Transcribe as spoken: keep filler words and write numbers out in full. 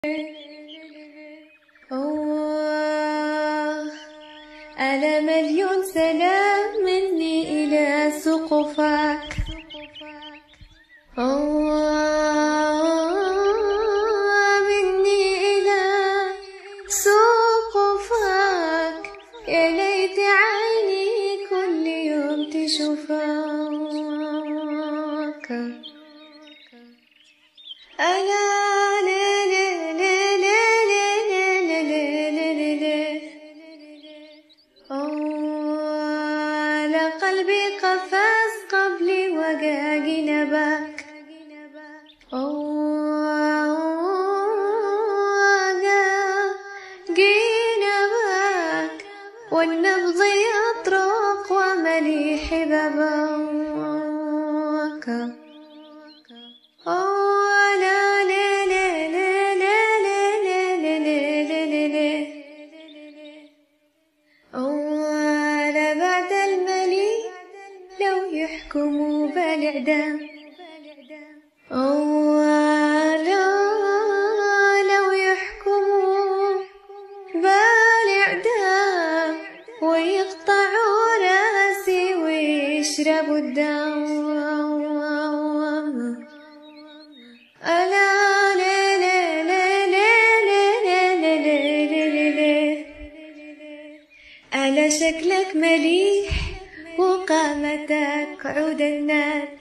أوه ألا مليون سلام مني إلى سقفك. أوه مني إلى سقفك، يا ليت عيني كل يوم تشوفك. ألا قلبي قفز قبلي وقع جنبك. وقع جنبك والنبض يطرق ومليح بابك. يحكموا بالإعدام، أولا لو يحكموا بالإعدام ويقطعوا راسي ويشربوا الدم. ألا ألا شكلك مليح وقامتك عود النار.